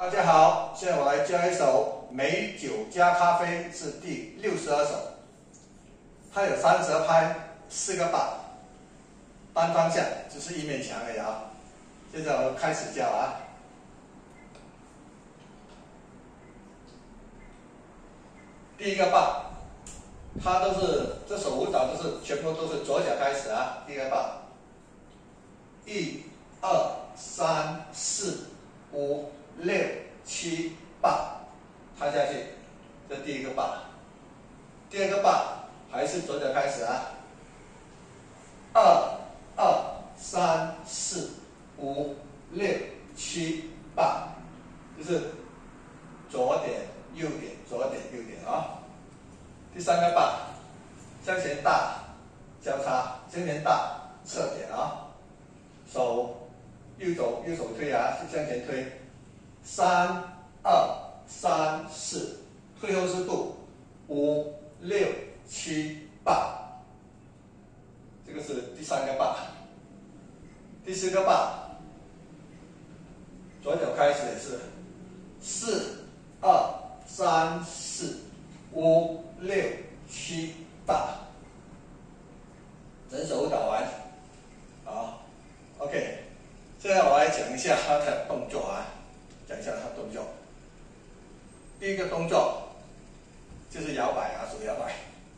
大家好，现在我来教一首美酒加咖啡，是第62首。它有30拍，4个把，单方向，只是一面墙而已啊。现在我开始教啊。第一个把，它都是这首舞蹈全部都是左脚开始啊。第一个把，1、2、3、4、5、6、7、8，踏下去，这第一个把。第二个把还是左脚开始啊。2、2、3、4、5、6、7、8，就是左点右点，左点右点啊。第三个把向前大交叉，向前大侧点啊，手右手推啊，向前推。3、2、3、4，退后4步。5、6、7、8，这个是第三个把。第四个把，左脚开始也是4、2、3、4、5、6、7、8，整首舞蹈完。好 ，OK， 现在我来讲一下它的动作啊，讲一下它的动作。第一个动作就是摇摆啊，手摇摆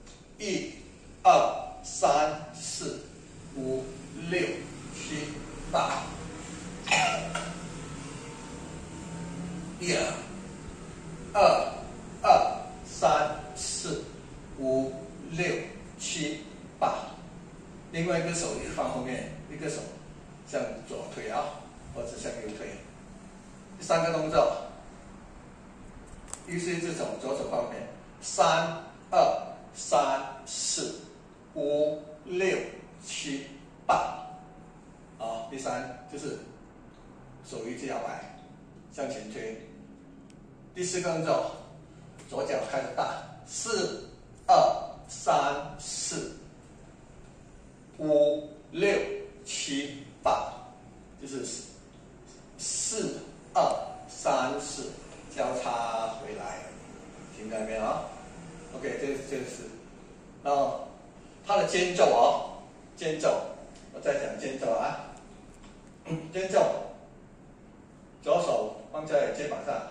，1、2、3、4、5、6、7、8。1、2、3、4、5、6、7、8。另外一个手也放后面，一个手向左推啊，或者向右推。第三个动作，又是一只手，左手放后面，3、2、3、4、5、6、7、8。好，第三就是手一直摇摆，向前推。第四个动作，左脚开始大，4、2、3、4、5、6、7、8，就是4、2、3、4，交叉回来，听到没有啊 ？OK， 这是，然后它的间奏哦，间奏，我再讲间奏啊。间奏，左手放在肩膀上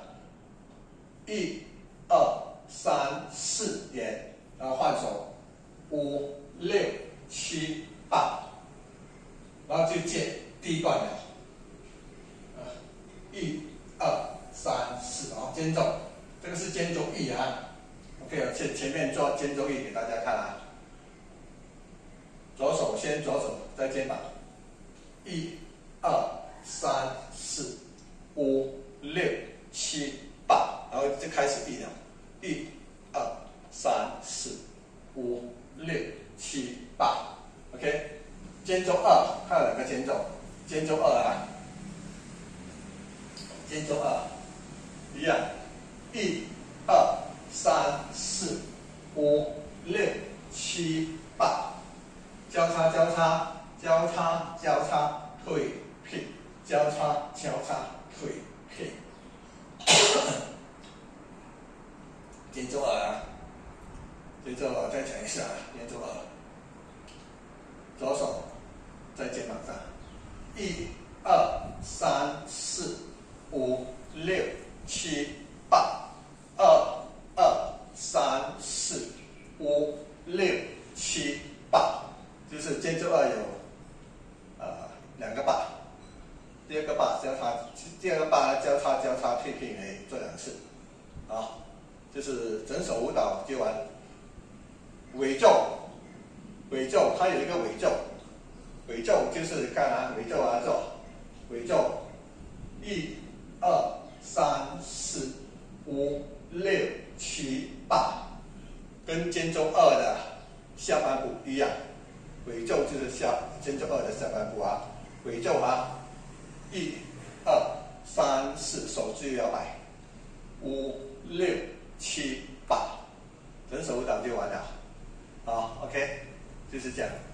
，1、2、3、4点，然后换手，5、6、7、8，然后就接第一段了。1、2、3、4，哦，间奏，这个是间奏1啊。OK， 前面做间奏1给大家看啊。左手在肩膀，1、2、3、4、5、6、7、8，然后就开始1了，1、2、3、4、5、6、7、8。OK， 间奏2，还有2个间奏，间奏2啊，间奏2一样，1、2、3、4、5、6、7、8，交叉交叉交叉交叉退平，交叉交叉退平。间奏2啊，间奏2再讲一下，间奏2，左手在肩膀上，1、2、3、4、5、6、7、8，2、2、3、4、5、6、7、8，就是间奏2有2个把，第二个把交叉，第二个把交叉退平做2次，好，就是整首舞蹈就完。尾奏，它有一个尾奏，尾奏就是看啊，尾奏啊做，尾奏1、2、3、4、5、6、7、8，跟间奏2的下半部一样，尾奏就是间奏2的下半部啊，尾奏啊，1、2、3、4，手指摇摆，5、6、7、8，整首舞蹈就完了。好 ，OK， 就是这样。